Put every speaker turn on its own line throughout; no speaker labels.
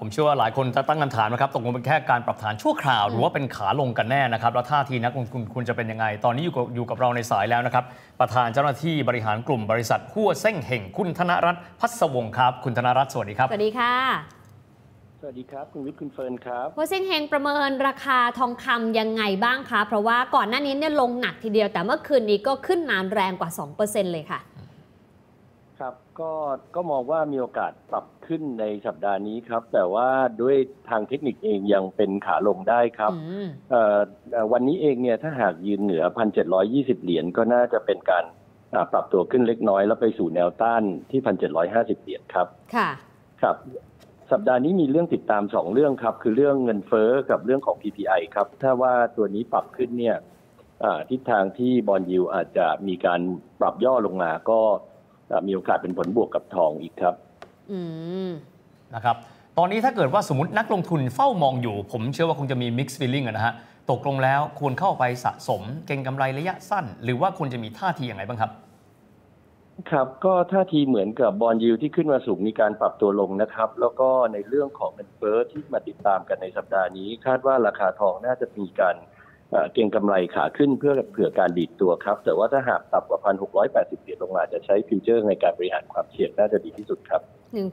ผมเชื่อว่าหลายคนจะตั้งคำถามนะครับตกลงเป็นแค่การปรับฐานชั่วคราวหรือว่าเป็นขาลงกันแน่นะครับแล้วท่าทีนักลงทุนคุณจะเป็นยังไงตอนนี้อยู่กับเราในสายแล้วนะครับประธานเจ้าหน้าที่บริหารกลุ่มบริษัทหัวเส้งเห่งคุณธนรัตน์พัศวงศ์ครับคุณธนรัตน์สวัสดีครับ
สวัสดีค่ะ
สวัสดีครับคุณวิทย์คุณเฟิร์นครับ
หัวเส้งเฮงประเมินราคาทองคำยังไงบ้างคะเพราะว่าก่อนหน้านี้เนี่ยลงหนักทีเดียวแต่เมื่อคืนนี้ก็ขึ้นนานแรงกว่า 2% เลยค่ะ
ครับก็มองว่ามีโอกาสปรับขึ้นในสัปดาห์นี้ครับแต่ว่าด้วยทางเทคนิคเองยังเป็นขาลงได้ครับวันนี้เองเนี่ยถ้าหากยืนเหนือ 1,720 เหรียญก็น่าจะเป็นการปรับตัวขึ้นเล็กน้อยแล้วไปสู่แนวต้านที่ 1,750 เหรียญครับ
ค่ะ
ครับสัปดาห์นี้มีเรื่องติดตาม2เรื่องครับคือเรื่องเงินเฟ้อกับเรื่องของ PPI ครับถ้าว่าตัวนี้ปรับขึ้นเนี่ยทิศทางที่บอนด์ยิลด์อาจจะมีการปรับย่อลงมาก็มีโอกาสเป็นผลบวกกับทองอีกครับ
นะครับตอนนี้ถ้าเกิดว่าสมมตินักลงทุนเฝ้ามองอยู่ผมเชื่อว่าคงจะมี mixed feeling นะฮะตกลงแล้วควรเข้าไปสะสมเก็งกำไรระยะสั้นหรือว่าควรจะมีท่าทีอย่างไรบ้างครับ
ครับก็ท่าทีเหมือนกับบอนด์ยิลด์ที่ขึ้นมาสูงมีการปรับตัวลงนะครับแล้วก็ในเรื่องของเงินเฟ้อที่มาติดตามกันในสัปดาห์นี้คาดว่าราคาทองน่าจะมีการเก็งกำไรขาขึ้นเพื่อเผื่อการดีดตัวครับแต่ว่าถ้าหากต่ำกว่า 1,680 เหรียญลงมาจะใช้ฟิวเจอร์ในการบริหารความเสี่ยงน่าจะดีที่สุดครับ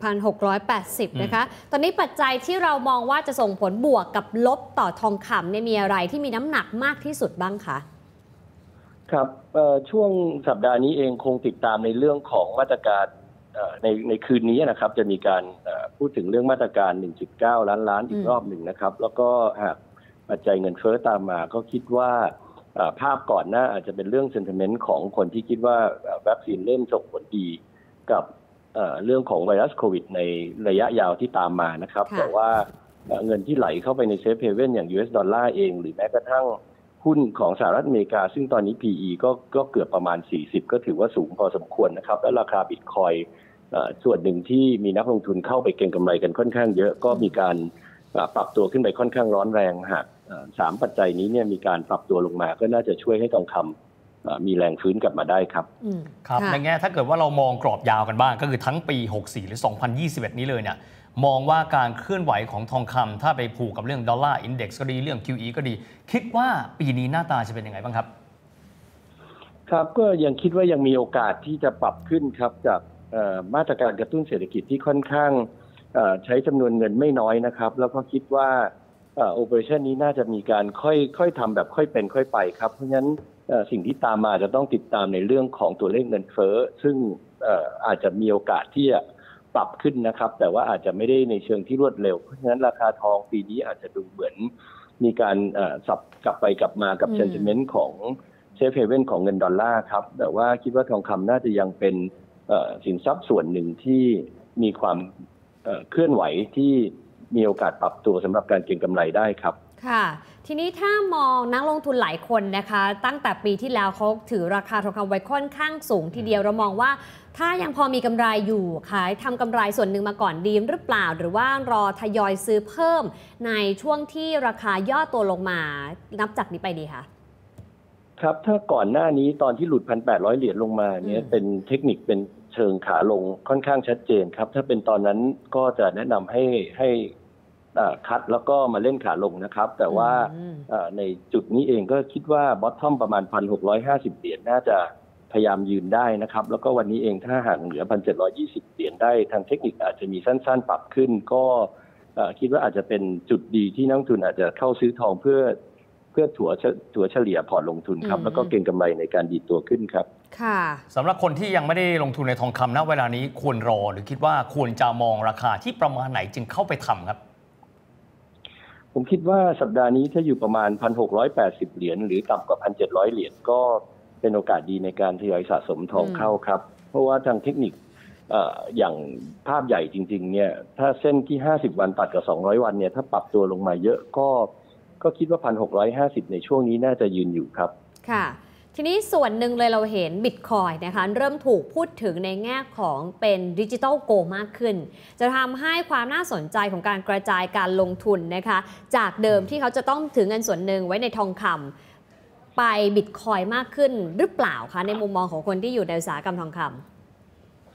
1,680 นะคะตอนนี้ปัจจัยที่เรามองว่าจะส่งผลบวกกับลบต่อทองคำเนี่ยมีอะไรที่มีน้ำหนักมากที่สุดบ้างคะ
ครับช่วงสัปดาห์นี้เองคงติดตามในเรื่องของมาตรการในคืนนี้นะครับจะมีการพูดถึงเรื่องมาตรการ 1.9 ล้านอีกรอบหนึ่งนะครับแล้วก็หากปัจจัยเงินเฟ้อตามมาก็คิดว่าภาพก่อนหน้าอาจจะเป็นเรื่อง sentiment ของคนที่คิดว่าวัคซีนเริ่มส่งผลดีกับเรื่องของไวรัสโควิดในระยะยาวที่ตามมานะครับแต่ว่าเงินที่ไหลเข้าไปในเซฟเฮเว่นอย่าง US ดอลลาร์เองหรือแม้กระทั่งหุ้นของสหรัฐอเมริกาซึ่งตอนนี้ PE ก็เกือบประมาณ40ก็ถือว่าสูงพอสมควรนะครับและราคาบิตคอยน์ส่วนหนึ่งที่มีนักลงทุนเข้าไปเก็งกำไรกันค่อนข้างเยอะก็มีการปรับตัวขึ้นไปค่อนข้างร้อนแรงหาก3ปัจจัยนี้เนี่ยมีการปรับตัวลงมาก็น่าจะช่วยให้ทองคำมีแรงฟื้นกลับมาได้ครับ
ครับในแง่ถ้าเกิดว่าเรามองกรอบยาวกันบ้างก็คือทั้งปี64หรือ2021นี้เลยเนี่ยมองว่าการเคลื่อนไหวของทองคำถ้าไปผูกกับเรื่องดอลลาร์อินเด็กซ์ก็ดีเรื่อง QE ก็ดีคิดว่าปีนี้หน้าตาจะเป็นยังไงบ้างครับ
ครับก็ยังคิดว่ายังมีโอกาสที่จะปรับขึ้นครับจากมาตรการกระตุ้นเศรษฐกิจที่ค่อนข้างใช้จำนวนเงินไม่น้อยนะครับแล้วก็คิดว่าโอเปอเรชันนี้น่าจะมีการค่อยทำแบบค่อยเป็นค่อยไปครับเพราะฉะนั้นสิ่งที่ตามมาจะต้องติดตามในเรื่องของตัวเลขเงินเฟ้อซึ่งอาจจะมีโอกาสที่จะปรับขึ้นนะครับแต่ว่าอาจจะไม่ได้ในเชิงที่รวดเร็วเพราะฉะนั้นราคาทองปีนี้อาจจะดูเหมือนมีการสับกลับไปกลับมากับ sentiment ของเซฟเฮเว่นของเงินดอลลาร์ครับแต่ว่าคิดว่าทองคำน่าจะยังเป็นสินทรัพย์ส่วนหนึ่งที่มีความเคลื่อนไหวที่มีโอกาสปรับตัวสำหรับการเก็งกำไรได้ครับ
ค่ะทีนี้ถ้ามองนักลงทุนหลายคนนะคะตั้งแต่ปีที่แล้วเขาถือราคาทองคำไว้ค่อนข้างสูงทีเดียวเรามองว่าถ้ายังพอมีกำไรอยู่ขายทำกำไรส่วนหนึ่งมาก่อนดีหรือเปล่าหรือว่ารอทยอยซื้อเพิ่มในช่วงที่ราคาย่อตัวลงมานับจากนี้ไปดีคะ
ครับถ้าก่อนหน้านี้ตอนที่หลุด 1,800 เหรียญลงมาเนี่ยเป็นเทคนิคเป็นเชิงขาลงค่อนข้างชัดเจนครับถ้าเป็นตอนนั้นก็จะแนะนำให้คัดแล้วก็มาเล่นขาลงนะครับแต่ว่าในจุดนี้เองก็คิดว่าบอททอมประมาณ 1,650 เหรียญน่าจะพยายามยืนได้นะครับแล้วก็วันนี้เองถ้าห่างเหลือ 1,720 เหรียญได้ทางเทคนิคอาจจะมีสั้นๆปรับขึ้นก็คิดว่าอาจจะเป็นจุดดีที่นักลงทุนอาจจะเข้าซื้อทองเพื่อถัวเฉลี่ยพอร์ตลงทุนครับแล้วก็เก็งกำไรในการดีดตัวขึ้นครับ
ค่ะ
สำหรับคนที่ยังไม่ได้ลงทุนในทองคำณเวลานี้ควรรอหรือคิดว่าควรจะมองราคาที่ประมาณไหนจึงเข้าไปทำครับ
ผมคิดว่าสัปดาห์นี้ถ้าอยู่ประมาณ 1,680 เหรียญหรือต่ำกว่า 1,700 เหรียญก็เป็นโอกาสดีในการทยอยสะสมทองเข้าครับเพราะว่าทางเทคนิคอย่างภาพใหญ่จริงๆเนี่ยถ้าเส้นที่50วันตัดกับ200วันเนี่ยถ้าปรับตัวลงมาเยอะก็คิดว่า 1,650 ในช่วงนี้น่าจะยืนอยู่ครับ
ค่ะทีนี้ส่วนหนึ่งเลยเราเห็นบิตคอยน์นะคะเริ่มถูกพูดถึงในแง่ของเป็นดิจิทัลโกมากขึ้นจะทำให้ความน่าสนใจของการกระจายการลงทุนนะคะจากเดิมที่เขาจะต้องถือเงินส่วนหนึ่งไว้ในทองคำไปบิตคอยน์มากขึ้นหรือเปล่าคะในมุมมองของคนที่อยู่ในอุตสาหกรรมทองคำ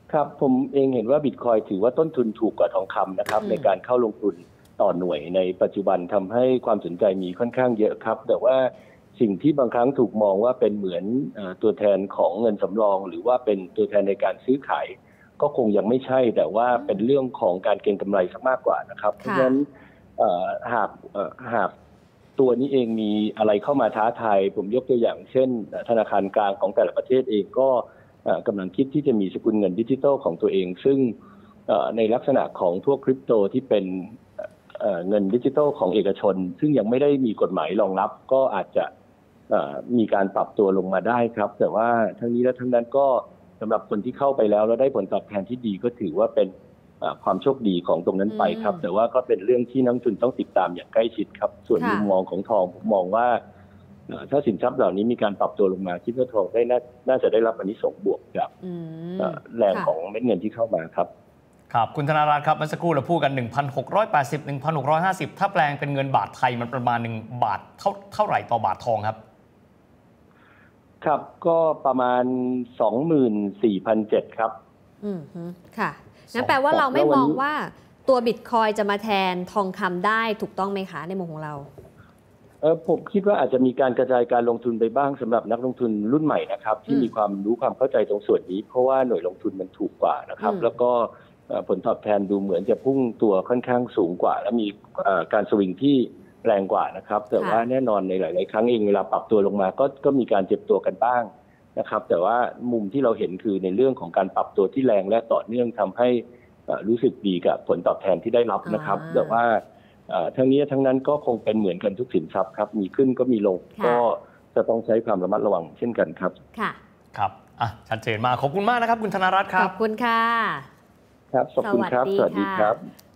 ครับผมเองเห็นว่าบิตคอยถือว่าต้นทุนถูกกว่าทองคำนะครับในการเข้าลงทุนต่อหน่วยในปัจจุบันทำให้ความสนใจมีค่อนข้างเยอะครับแต่ว่าสิ่งที่บางครั้งถูกมองว่าเป็นเหมือนตัวแทนของเงินสำรองหรือว่าเป็นตัวแทนในการซื้อขายก็คงยังไม่ใช่แต่ว่าเป็นเรื่องของการเก็งกำไรซะมากกว่านะครับเพราะฉะนั้นหากตัวนี้เองมีอะไรเข้ามาท้าทายผมยกตัวอย่างเช่นธนาคารกลางของแต่ละประเทศเองก็กำลังคิดที่จะมีสกุลเงินดิจิทัลของตัวเองซึ่งในลักษณะของพวกคริปโตที่เป็นเงินดิจิทัลของเอกชนซึ่งยังไม่ได้มีกฎหมายรองรับก็อาจจะมีการปรับตัวลงมาได้ครับแต่ว่าทั้งนี้และทั้งนั้นก็สำหรับคนที่เข้าไปแล้วได้ผลตอบแทนที่ดีก็ถือว่าเป็นความโชคดีของตรงนั้นไปครับแต่ว่าก็เป็นเรื่องที่นักลงทุนต้องติดตามอย่างใกล้ชิดครับส่วนมุมมองของทองผมมองว่าถ้าสินทรัพย์เหล่านี้มีการปรับตัวลงมาคิดว่าทองน่าจะได้รับอานิสงส์บวกจากแรงของเม็ดเงินที่เข้ามาครับ
ครับคุณธนารัตน์ครับเมื่อสักครู่เราพูดกัน 1,680 1,650 ถ้าแปลงเป็นเงินบาทไทยมันประมาณ1 บาทเท่าไหร่ต่อบาททองครับ
ครับก็ประมาณ 24,700 ครับ
ค่ะนั่นแปลว่าเราไม่มองว่าตัวบิตคอยจะมาแทนทองคำได้ถูกต้องไหมคะในมุมของเรา
ผมคิดว่าอาจจะมีการกระจายการลงทุนไปบ้างสำหรับนักลงทุนรุ่นใหม่นะครับที่มีความรู้ความเข้าใจตรงส่วนนี้เพราะว่าหน่วยลงทุนมันถูกกว่านะครับแล้วก็ผลตอบแทนดูเหมือนจะพุ่งตัวค่อนข้างสูงกว่าและมีการสวิงที่แรงกว่านะครับแต่ว่าแน่นอนในหลายๆครั้งเองเวลาปรับตัวลงมาก็มีการเจ็บตัวกันบ้างนะครับแต่ว่ามุมที่เราเห็นคือในเรื่องของการปรับตัวที่แรงและต่อเนื่องทำให้รู้สึกดีกับผลตอบแทนที่ได้รับนะครับแต่ว่าทั้งนี้ทั้งนั้นก็คงเป็นเหมือนกันทุกสินทรัพย์ครับมีขึ้นก็มีลงก็จะต้องใช้ความระมัดระวังเช่นกันครับ
ค่ะ
ครับชัดเจนมากขอบคุณมากนะครับคุณธนารัตน์ครับ
ขอบคุณค่ะ
ครับขอบคุณครับสวัสดีครับ